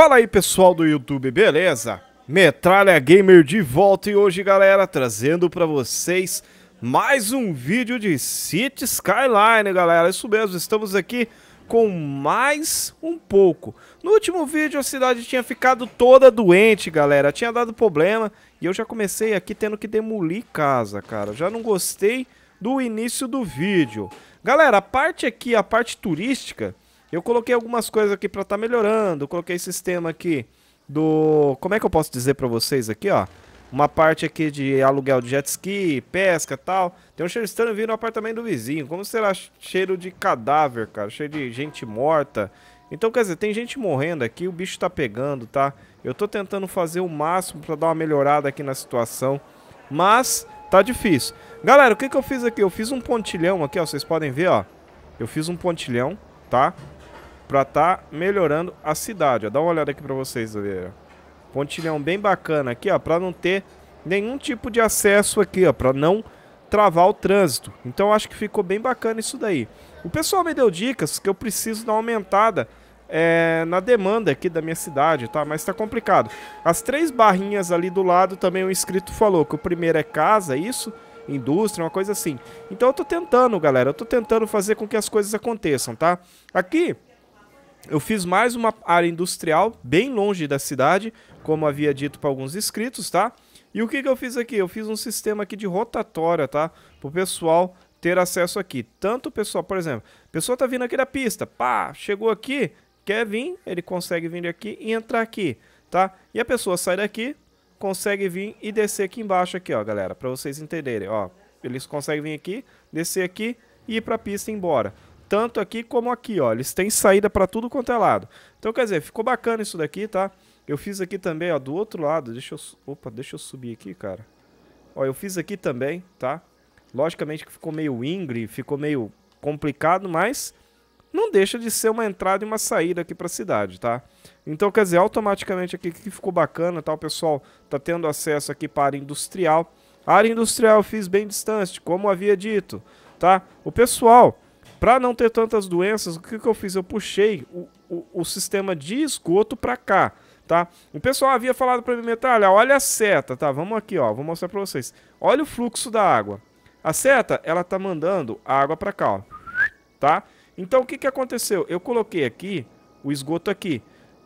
Fala aí pessoal do YouTube, beleza? Metralha Gamer de volta e hoje galera, trazendo pra vocês mais um vídeo de City Skyline galera. Isso mesmo, estamos aqui com mais um pouco. No último vídeo a cidade tinha ficado toda doente galera, tinha dado problema e eu já comecei aqui tendo que demolir casa, cara. Já não gostei do início do vídeo. Galera, a parte aqui, a parte turística, eu coloquei algumas coisas aqui pra estar melhorando. Eu coloquei sistema aqui do... Como é que eu posso dizer pra vocês aqui, ó? Uma parte aqui de aluguel de jet ski, pesca e tal. Tem um cheiro estranho vindo no apartamento do vizinho. Como será cheiro de cadáver, cara? Cheiro de gente morta. Então, quer dizer, tem gente morrendo aqui, o bicho tá pegando, tá? Eu tô tentando fazer o máximo pra dar uma melhorada aqui na situação. Mas tá difícil. Galera, o que que eu fiz aqui? Eu fiz um pontilhão aqui, ó. Vocês podem ver, ó. Eu fiz um pontilhão, tá? Pra tá melhorando a cidade, ó. Dá uma olhada aqui pra vocês verem. Pontilhão bem bacana aqui, ó. Pra não ter nenhum tipo de acesso aqui, ó. Pra não travar o trânsito. Então acho que ficou bem bacana isso daí. O pessoal me deu dicas que eu preciso dar uma aumentada na demanda aqui da minha cidade, tá? Mas tá complicado. As 3 barrinhas ali do lado também o inscrito falou que o primeiro é casa, isso, indústria, uma coisa assim. Então eu tô tentando, galera. Eu tô tentando fazer com que as coisas aconteçam, tá? Aqui eu fiz mais uma área industrial bem longe da cidade, como havia dito para alguns inscritos, tá? E o que que eu fiz aqui? Eu fiz um sistema aqui de rotatória, tá? Para o pessoal ter acesso aqui. Tanto o pessoal, por exemplo, a pessoa tá vindo aqui da pista, pá, chegou aqui, quer vir, ele consegue vir aqui e entrar aqui, tá? E a pessoa sai daqui, consegue vir e descer aqui embaixo aqui, ó, galera, para vocês entenderem, ó. Eles conseguem vir aqui, descer aqui e ir para a pista e ir embora. Tanto aqui como aqui, ó. Eles têm saída pra tudo quanto é lado. Então, quer dizer, ficou bacana isso daqui, tá? Eu fiz aqui também, ó, do outro lado. Deixa eu subir aqui, cara. Ó, eu fiz aqui também, tá? Logicamente que ficou meio íngreme, ficou meio complicado, mas não deixa de ser uma entrada e uma saída aqui pra cidade, tá? Então, quer dizer, automaticamente aqui que ficou bacana, tá? O pessoal tá tendo acesso aqui para a área industrial. A área industrial eu fiz bem distante, como havia dito, tá? O pessoal... Para não ter tantas doenças, o que que eu fiz? Eu puxei o sistema de esgoto para cá, tá? O pessoal havia falado para mim, Metralha, olha a seta, tá? Vamos aqui, ó, vou mostrar para vocês. Olha o fluxo da água. A seta, ela tá mandando a água para cá, ó, tá? Então, o que que aconteceu? Eu coloquei aqui o esgoto aqui.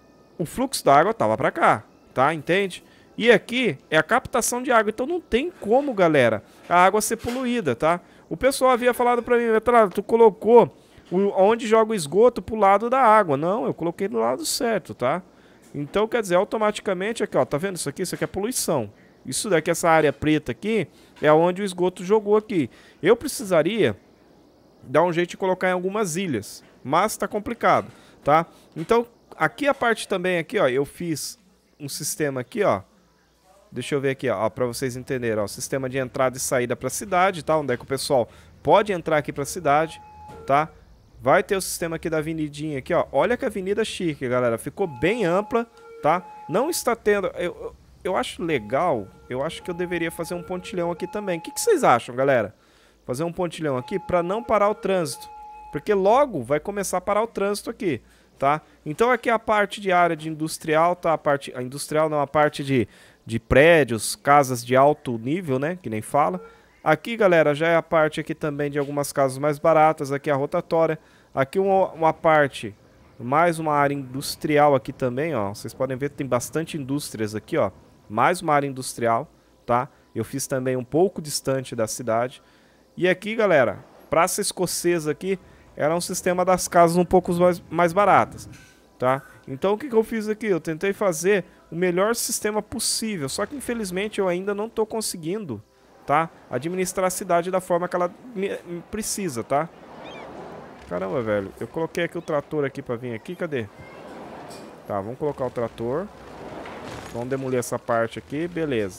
O fluxo da água tava para cá, tá? Entende? E aqui é a captação de água, então não tem como, galera, a água ser poluída, tá? O pessoal havia falado pra mim, Metralha, tu colocou onde joga o esgoto pro lado da água. Não, eu coloquei do lado certo, tá? Então, quer dizer, automaticamente aqui, ó, tá vendo isso aqui? Isso aqui é poluição. Isso daqui, essa área preta aqui, é onde o esgoto jogou aqui. Eu precisaria dar um jeito de colocar em algumas ilhas, mas tá complicado, tá? Então, aqui a parte também, aqui, ó, eu fiz um sistema aqui, ó. Deixa eu ver aqui, ó, pra vocês entenderem, ó, sistema de entrada e saída pra cidade, tá? Onde é que o pessoal pode entrar aqui pra cidade, tá? Vai ter o sistema aqui da avenidinha aqui, ó. Olha que avenida chique, galera. Ficou bem ampla, tá? Não está tendo... Eu acho legal, eu acho que eu deveria fazer um pontilhão aqui também. O que que vocês acham, galera? Fazer um pontilhão aqui pra não parar o trânsito. Porque logo vai começar a parar o trânsito aqui, tá? Então aqui é a parte de área de industrial, tá? A industrial não, a parte de prédios, casas de alto nível, né, que nem fala. Aqui, galera, já é a parte aqui também de algumas casas mais baratas, aqui a rotatória. Aqui uma parte, mais uma área industrial aqui também, ó. Vocês podem ver que tem bastante indústrias aqui, ó. Mais uma área industrial, tá? Eu fiz também um pouco distante da cidade. E aqui, galera, Praça Escocesa aqui, era um sistema das casas um pouco mais baratas, tá? Então o que que eu fiz aqui? Eu tentei fazer o melhor sistema possível, só que infelizmente eu ainda não tô conseguindo, tá? Administrar a cidade da forma que ela precisa, tá? Caramba, velho, eu coloquei aqui o trator aqui pra vir aqui, cadê? Tá, vamos colocar o trator. Vamos demolir essa parte aqui, beleza.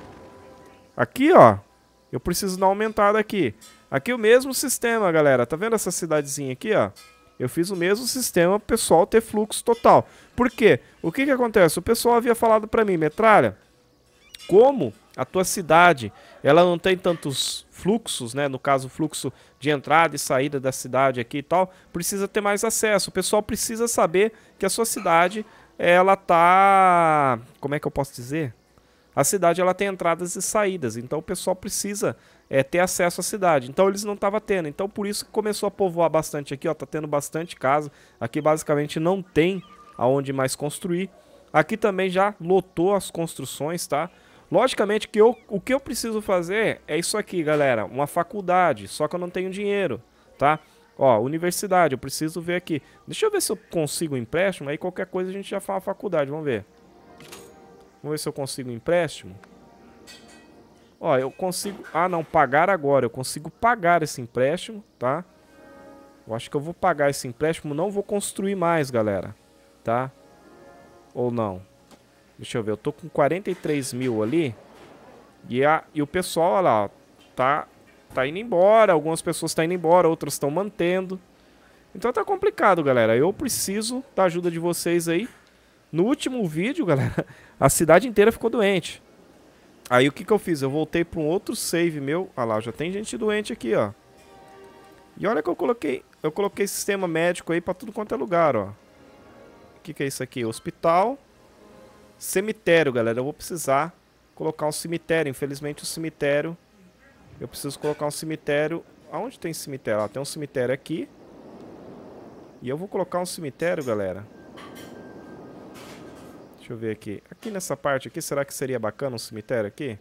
Aqui, ó, eu preciso dar uma aumentada aqui. Aqui o mesmo sistema, galera, tá vendo essa cidadezinha aqui, ó? Eu fiz o mesmo sistema para o pessoal ter fluxo total. Por quê? O que que acontece? O pessoal havia falado para mim, Metralha, como a tua cidade, ela não tem tantos fluxos, né? No caso, fluxo de entrada e saída da cidade aqui e tal, precisa ter mais acesso. O pessoal precisa saber que a sua cidade ela tá... Como é que eu posso dizer? A cidade ela tem entradas e saídas, então o pessoal precisa ter acesso à cidade. Então eles não estavam tendo, então por isso que começou a povoar bastante aqui, ó, tá tendo bastante casa. Aqui basicamente não tem aonde mais construir. Aqui também já lotou as construções, tá? Logicamente que o que eu preciso fazer é isso aqui, galera, uma faculdade, só que eu não tenho dinheiro, tá? Ó, universidade, eu preciso ver aqui. Deixa eu ver se eu consigo um empréstimo, aí qualquer coisa a gente já fala faculdade, vamos ver. Vamos ver se eu consigo um empréstimo. Ó, eu consigo... Ah, não, pagar agora. Eu consigo pagar esse empréstimo, tá? Eu acho que eu vou pagar esse empréstimo. Não vou construir mais, galera. Tá? Ou não? Deixa eu ver. Eu tô com 43 mil ali. E o pessoal, olha lá, ó, tá indo embora. Algumas pessoas estão indo embora, outras estão mantendo. Então tá complicado, galera. Eu preciso da ajuda de vocês aí. No último vídeo, galera, a cidade inteira ficou doente. Aí o que que eu fiz? Eu voltei para um outro save meu. Olha lá, já tem gente doente aqui, ó. E olha que eu coloquei sistema médico aí para tudo quanto é lugar, ó. O que que é isso aqui? Hospital. Cemitério, galera. Eu vou precisar colocar um cemitério. Infelizmente o cemitério... Eu preciso colocar um cemitério... Aonde tem cemitério? Ó, tem um cemitério aqui. E eu vou colocar um cemitério, galera. Deixa eu ver aqui. Aqui nessa parte aqui, será que seria bacana um cemitério aqui?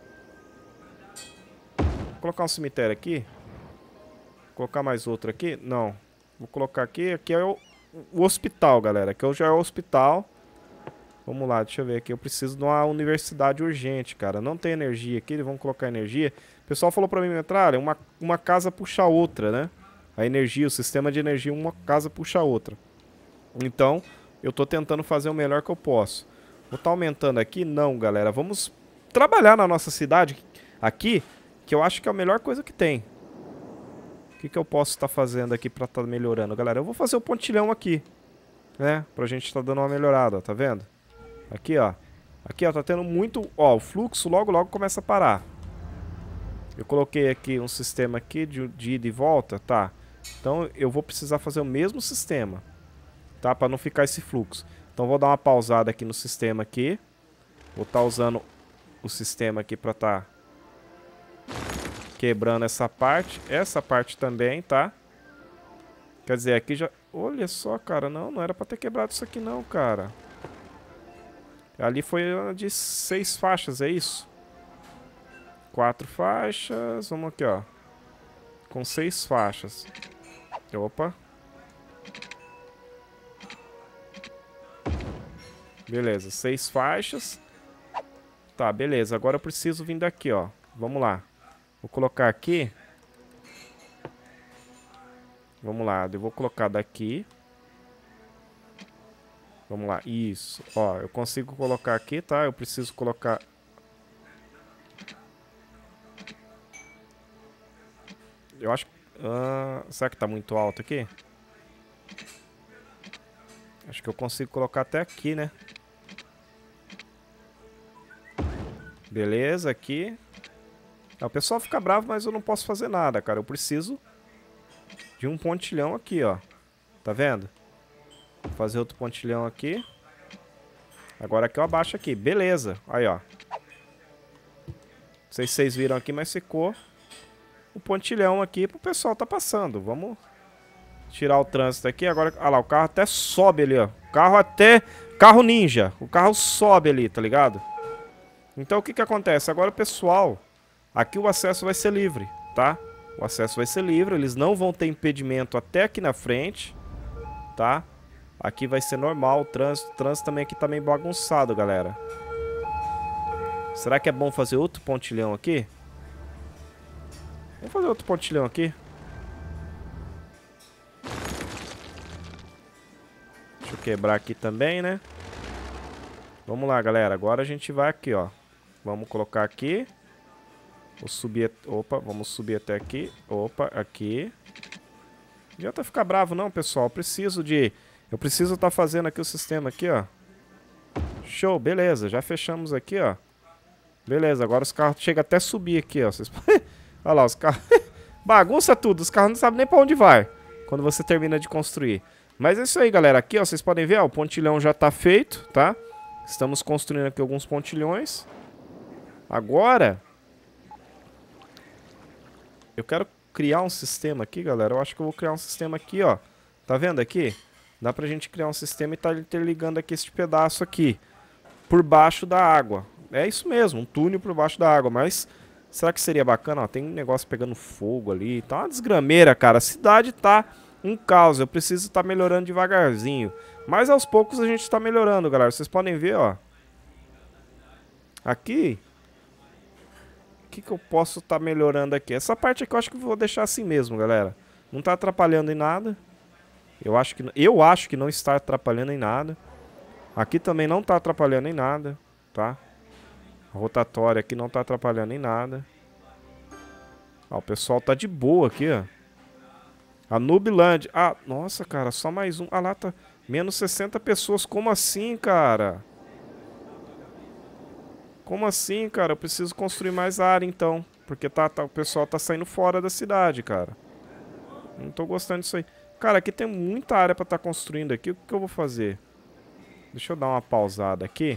Vou colocar um cemitério aqui. Vou colocar mais outro aqui? Não. Vou colocar aqui. Aqui é o hospital, galera. Aqui já é o hospital. Vamos lá, deixa eu ver aqui. Eu preciso de uma universidade urgente, cara. Não tem energia aqui. Vamos colocar energia. O pessoal falou pra mim, Metralha, uma casa puxa a outra, né? A energia, o sistema de energia, uma casa puxa a outra. Então... Eu tô tentando fazer o melhor que eu posso. Vou estar aumentando aqui? Não, galera. Vamos trabalhar na nossa cidade aqui, que eu acho que é a melhor coisa que tem. O que que eu posso estar fazendo aqui pra estar melhorando? Galera, eu vou fazer o pontilhão aqui, né? Pra gente estar dando uma melhorada, ó, tá vendo? Aqui, ó. Aqui, ó, tá tendo muito... Ó, o fluxo logo começa a parar. Eu coloquei aqui um sistema aqui de ida e volta, tá? Então eu vou precisar fazer o mesmo sistema. Tá? Para não ficar esse fluxo. Então vou dar uma pausada aqui no sistema aqui. Vou estar usando o sistema aqui para estar quebrando essa parte também, tá? Quer dizer, aqui já... Olha só, cara, não era para ter quebrado isso aqui não, cara. Ali foi de 6 faixas, é isso? 4 faixas, vamos aqui, ó. Com 6 faixas. Opa. Beleza, 6 faixas. Tá, beleza. Agora eu preciso vir daqui, ó. Vamos lá. Vou colocar aqui. Vamos lá, eu vou colocar daqui. Vamos lá, isso. Ó, eu consigo colocar aqui, tá? Eu preciso colocar... Eu acho... será que tá muito alto aqui? Acho que eu consigo colocar até aqui, né? Beleza, aqui. O pessoal fica bravo, mas eu não posso fazer nada, cara. Eu preciso de um pontilhão aqui, ó. Tá vendo? Vou fazer outro pontilhão aqui. Agora aqui eu abaixo aqui. Beleza. Aí, ó. Não sei se vocês viram aqui, mas ficou o pontilhão aqui pro pessoal tá passando. Vamos tirar o trânsito aqui. Agora, olha lá, o carro até sobe ali, ó. Carro ninja. O carro sobe ali, tá ligado? Então o que que acontece? Agora o pessoal, aqui o acesso vai ser livre, tá? O acesso vai ser livre, eles não vão ter impedimento até aqui na frente, tá? Aqui vai ser normal o trânsito também aqui tá meio bagunçado, galera. Será que é bom fazer outro pontilhão aqui? Vamos fazer outro pontilhão aqui. Deixa eu quebrar aqui também, né? Vamos lá, galera. Agora a gente vai aqui, ó. Vamos colocar aqui. Vou subir... Opa, vamos subir até aqui. Opa, aqui. Não adianta ficar bravo não, pessoal. Eu preciso estar fazendo aqui o sistema aqui, ó. Show, beleza. Já fechamos aqui, ó. Beleza, agora os carros chegam até a subir aqui, ó. Vocês... Olha lá, os carros... Bagunça tudo. Os carros não sabem nem pra onde vai quando você termina de construir. Mas é isso aí, galera. Aqui, ó, vocês podem ver, ó, o pontilhão já tá feito, tá? Estamos construindo aqui alguns pontilhões. Agora, eu quero criar um sistema aqui, galera. Eu acho que eu vou criar um sistema aqui, ó. Tá vendo aqui? Dá pra gente criar um sistema e tá interligando aqui este pedaço aqui. Por baixo da água. É isso mesmo, um túnel por baixo da água. Mas será que seria bacana? Ó, tem um negócio pegando fogo ali. Tá uma desgrameira, cara. A cidade tá um caos. Eu preciso estar melhorando devagarzinho. Mas aos poucos a gente tá melhorando, galera. Vocês podem ver, ó. Aqui. O que eu posso estar melhorando aqui? Essa parte aqui eu acho que eu vou deixar assim mesmo, galera. Não tá atrapalhando em nada. Eu acho que não está atrapalhando em nada. Aqui também não tá atrapalhando em nada, tá? A rotatória aqui não tá atrapalhando em nada. Ó, o pessoal tá de boa aqui, ó. A Nubland. Ah, nossa, cara, só mais um. Ah, lá tá menos 60 pessoas. Como assim, cara? Como assim, cara? Eu preciso construir mais área, então. Porque o pessoal tá saindo fora da cidade, cara. Não tô gostando disso aí. Cara, aqui tem muita área pra estar construindo aqui. O que eu vou fazer? Deixa eu dar uma pausada aqui.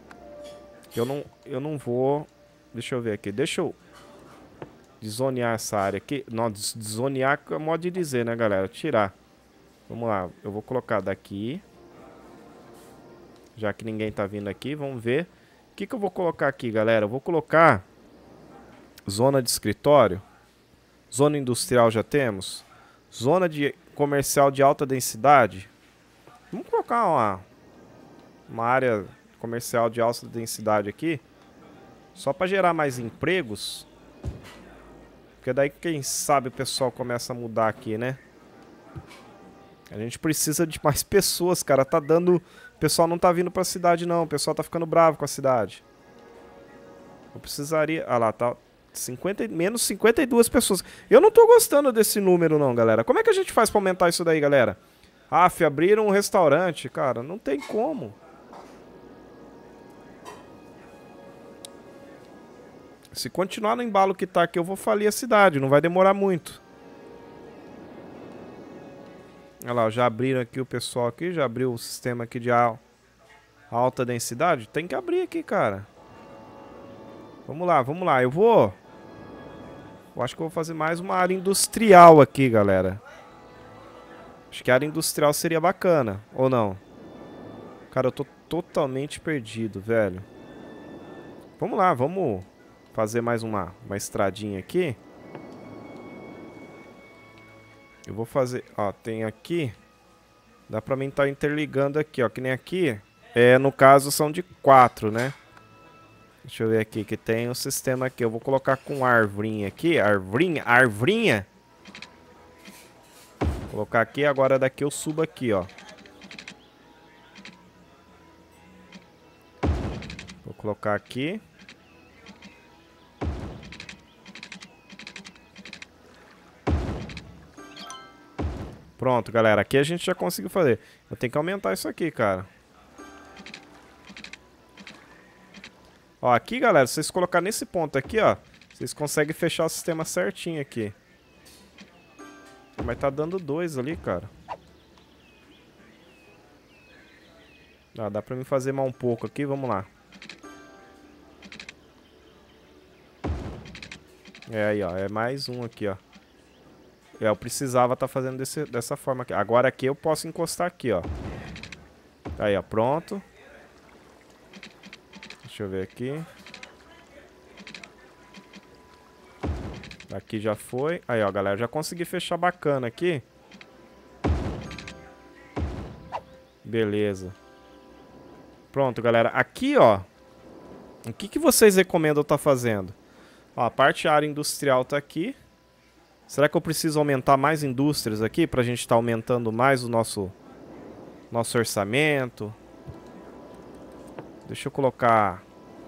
Eu não vou... Deixa eu ver aqui. Deixa eu desonear essa área aqui. Não, desonear é modo de dizer, né, galera? Tirar. Vamos lá. Eu vou colocar daqui. Já que ninguém tá vindo aqui. Vamos ver. O que eu vou colocar aqui, galera? Eu vou colocar zona de escritório. Zona industrial já temos. Zona de comercial de alta densidade. Vamos colocar uma área comercial de alta densidade aqui. Só para gerar mais empregos. Porque daí, quem sabe, o pessoal começa a mudar aqui, né? A gente precisa de mais pessoas, cara. Tá dando... O pessoal não tá vindo pra cidade, não. O pessoal tá ficando bravo com a cidade. Eu precisaria... Ah lá, tá... menos 52 pessoas. Eu não tô gostando desse número, não, galera. Como é que a gente faz pra aumentar isso daí, galera? Aff, abriram um restaurante. Cara, não tem como. Se continuar no embalo que tá aqui, eu vou falir a cidade. Não vai demorar muito. Olha lá, já abriram aqui o pessoal aqui. Já abriu o sistema aqui de alta densidade. Tem que abrir aqui, cara. Vamos lá, vamos lá. Eu acho que eu vou fazer mais uma área industrial aqui, galera. Acho que a área industrial seria bacana. Ou não? Cara, eu tô totalmente perdido, velho. Vamos lá, vamos fazer mais uma estradinha aqui. Eu vou fazer... Ó, tem aqui. Dá pra mim estar interligando aqui, ó. Que nem aqui. No caso, são de 4, né? Deixa eu ver aqui, que tem um sistema aqui. Eu vou colocar com arvrinha aqui. Arvrinha. Vou colocar aqui, agora daqui eu subo aqui, ó. Vou colocar aqui. Pronto, galera. Aqui a gente já conseguiu fazer. Eu tenho que aumentar isso aqui, cara. Ó, aqui, galera, se vocês colocarem nesse ponto aqui, ó, vocês conseguem fechar o sistema certinho aqui. Mas tá dando 2 ali, cara. Ah, dá pra mim fazer mais um pouco aqui, vamos lá. É aí, ó, é mais um aqui, ó. Eu precisava estar fazendo dessa forma aqui. Agora aqui eu posso encostar aqui, ó. Aí, ó, pronto. Deixa eu ver aqui. Aqui já foi. Aí, ó, galera, já consegui fechar bacana aqui. Beleza. Pronto, galera. Aqui, ó. O que vocês recomendam eu estar fazendo? Ó, a parte área industrial tá aqui. Será que eu preciso aumentar mais indústrias aqui pra gente estar aumentando mais o nosso orçamento? Deixa eu colocar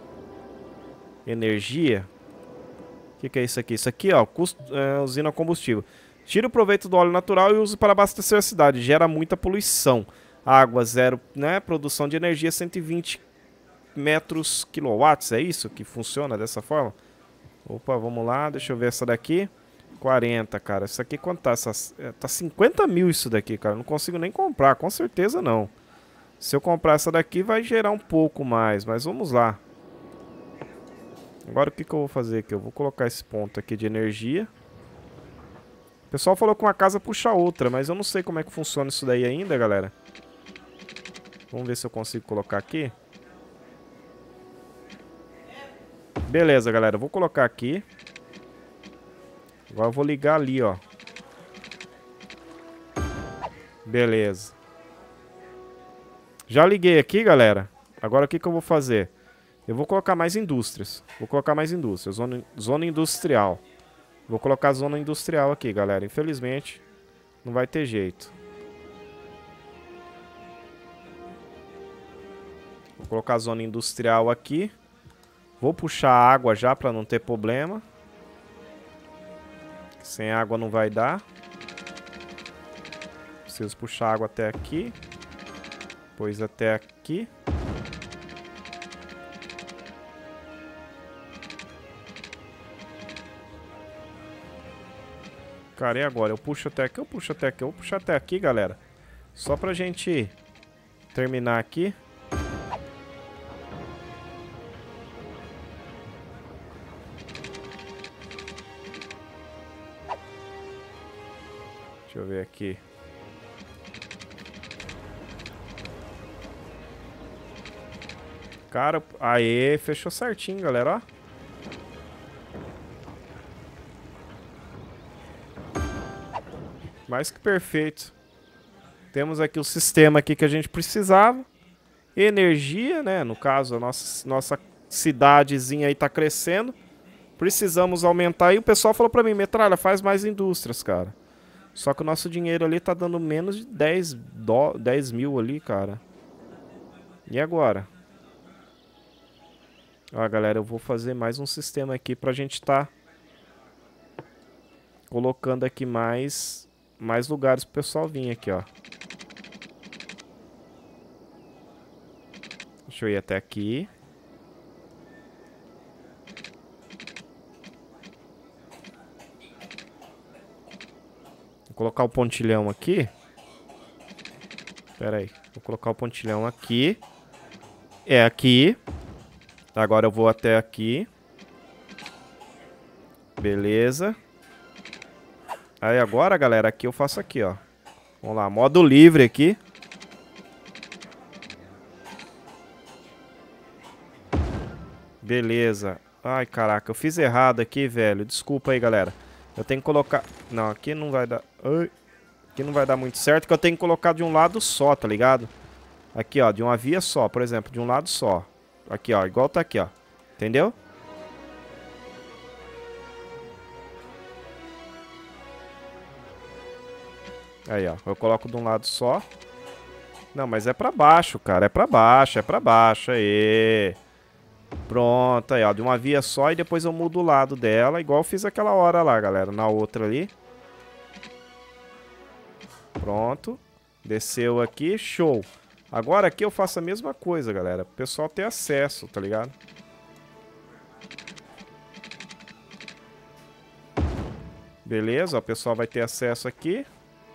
energia. O que é isso aqui? Isso aqui, ó, usina combustível. Tira o proveito do óleo natural e use para abastecer a cidade. Gera muita poluição. Água, zero, né? Produção de energia, 120 metros quilowatts. É isso que funciona dessa forma? Opa, vamos lá. Deixa eu ver essa daqui. 40, cara. Isso aqui quanto tá? Tá 50 mil isso daqui, cara. Não consigo nem comprar, com certeza não. Se eu comprar essa daqui vai gerar um pouco mais, mas vamos lá. Agora o que que eu vou fazer aqui? Eu vou colocar esse ponto aqui de energia. O pessoal falou que uma casa puxa outra, mas eu não sei como é que funciona isso daí ainda, galera. Vamos ver se eu consigo colocar aqui. Beleza, galera. Eu vou colocar aqui. Agora eu vou ligar ali, ó. Beleza. Já liguei aqui, galera. Agora o que que eu vou fazer? Eu vou colocar mais indústrias. Vou colocar mais indústrias. Zona industrial. Vou colocar zona industrial aqui, galera. Infelizmente, não vai ter jeito. Vou colocar a zona industrial aqui. Vou puxar a água já para não ter problema. Sem água não vai dar. Preciso puxar água até aqui. Depois até aqui. Cara, e agora? Eu puxo até aqui, eu puxo até aqui. Eu vou puxar até aqui, galera. Só pra gente terminar aqui. Deixa eu ver aqui. Cara, aê, fechou certinho, galera, ó. Mais que perfeito. Temos aqui o sistema aqui que a gente precisava. Energia, né? No caso, a nossa cidadezinha aí tá crescendo. Precisamos aumentar. E o pessoal falou pra mim, Metralha, faz mais indústrias, cara. Só que o nosso dinheiro ali tá dando menos de 10 mil ali, cara. E agora? Ó, galera, eu vou fazer mais um sistema aqui pra gente tá colocando aqui mais lugares pro pessoal vir aqui, ó. Deixa eu ir até aqui. Vou colocar o pontilhão aqui. Pera aí. Vou colocar o pontilhão aqui. É aqui. Agora eu vou até aqui. Beleza. Aí agora, galera, aqui eu faço aqui, ó. Vamos lá, modo livre aqui. Beleza. Ai, caraca, eu fiz errado aqui, velho. Desculpa aí, galera. Eu tenho que colocar... Não, aqui não vai dar... Ai. Aqui não vai dar muito certo, porque eu tenho que colocar de um lado só, tá ligado? Aqui, ó, de uma via só, por exemplo, de um lado só. Aqui, ó, igual tá aqui, ó. Entendeu? Aí, ó, eu coloco de um lado só. Não, mas é pra baixo, cara, é pra baixo, aí. Pronto, aí, ó, de uma via só e depois eu mudo o lado dela, igual eu fiz aquela hora lá, galera, na outra ali. Pronto. Desceu aqui, show. Agora aqui eu faço a mesma coisa, galera. O pessoal ter acesso, tá ligado? Beleza, ó, o pessoal vai ter acesso aqui.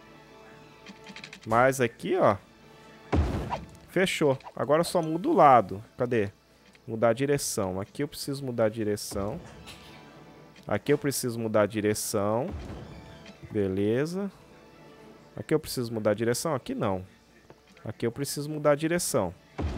Mas aqui, ó. Fechou. Agora eu só mudo o lado. Cadê? Mudar a direção. Aqui eu preciso mudar a direção. Aqui eu preciso mudar a direção. Beleza. Aqui eu preciso mudar a direção? Aqui não. Aqui eu preciso mudar a direção.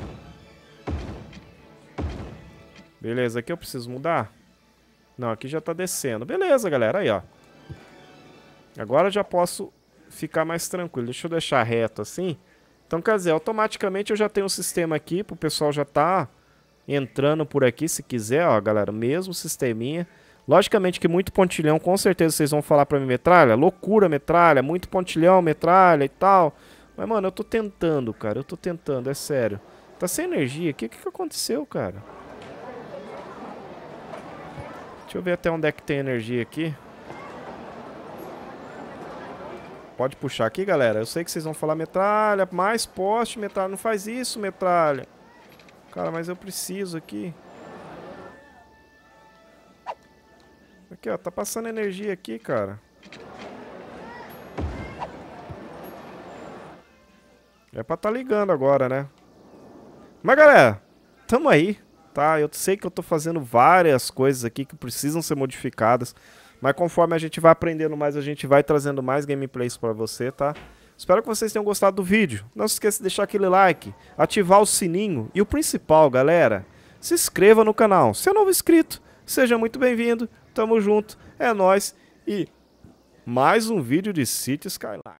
Beleza, aqui eu preciso mudar? Não, aqui já tá descendo. Beleza, galera, aí, ó. Agora eu já posso ficar mais tranquilo. Deixa eu deixar reto assim. Então, quer dizer, automaticamente eu já tenho um sistema aqui pro pessoal já tá entrando por aqui, se quiser, ó, galera. Mesmo sisteminha. Logicamente que muito pontilhão, com certeza vocês vão falar pra mim, Metralha, loucura, Metralha, muito pontilhão, Metralha e tal. Mas, mano, eu tô tentando, cara, eu tô tentando, é sério. Tá sem energia aqui, o que aconteceu, cara? Deixa eu ver até onde é que tem energia aqui. Pode puxar aqui, galera. Eu sei que vocês vão falar, Metralha, mais poste, Metralha, não faz isso, Metralha. Cara, mas eu preciso aqui. Aqui, ó, tá passando energia aqui, cara. É pra tá ligando agora, né? Mas, galera, tamo aí, tá? Eu sei que eu tô fazendo várias coisas aqui que precisam ser modificadas, mas conforme a gente vai aprendendo mais, a gente vai trazendo mais gameplays pra você, tá? Espero que vocês tenham gostado do vídeo. Não se esqueça de deixar aquele like, ativar o sininho e o principal, galera, se inscreva no canal. Se é novo inscrito, seja muito bem-vindo. Tamo junto, é nóis e mais um vídeo de Cities Skyline.